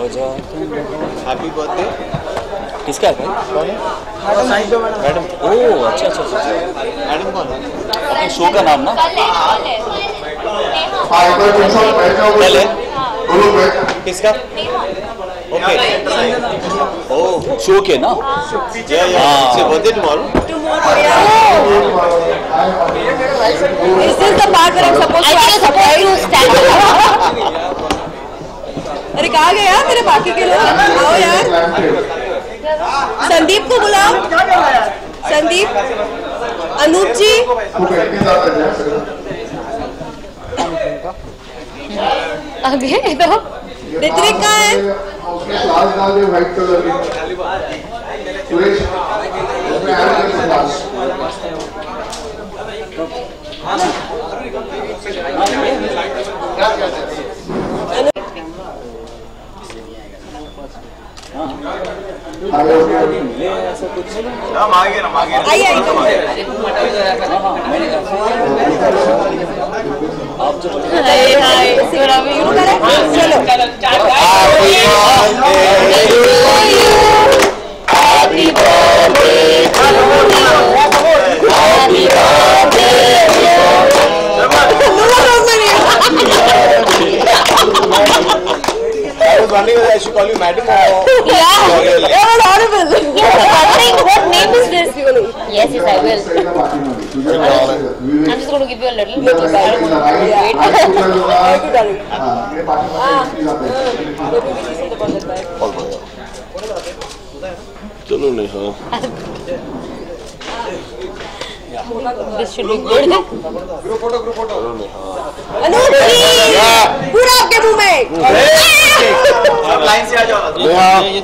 बजा। Happy birthday किसका है? मैडम। ओह अच्छा अच्छा अच्छा। मैडम कौन है? अपने शो का नाम ना? पहले किसका? ओके। ओह शो के ना? Birthday tomorrow. Is this the part where I'm supposed to stand up? अरे कहाँ गए यार मेरे बाकी के लोग? आओ यार। संदीप को बुलाओ। संदीप, अनूप जी। आगे इधर। ऋत्विक कहाँ है? ऐसा कुछ आइए आप जो I should call you madam or... Yeah, that was horrible. Yes, wondering what name is this? Yes, yes, I will. I'm just going to give you a little bit of wait. चलो Neha. This should be good. Group photo. Anoop जी, पूरा आपके मुंह में। सब line से आ जाओ। ये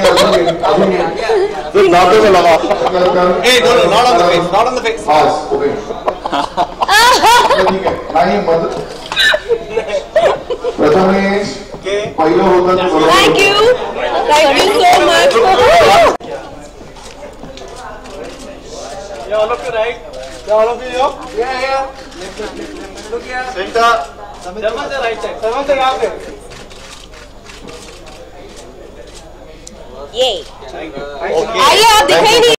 फिर दांतों में लगा। Hey, no, not on the face, not on the face. ठीक है, नहीं मत। प्रथमेश, पहला होता तो। Thank you so much. All of you right? All of you up? Yeah. Look here. Center. Someone the right side. Someone the यहाँ पे. Yay. Okay. आइए आप दिखाई नहीं।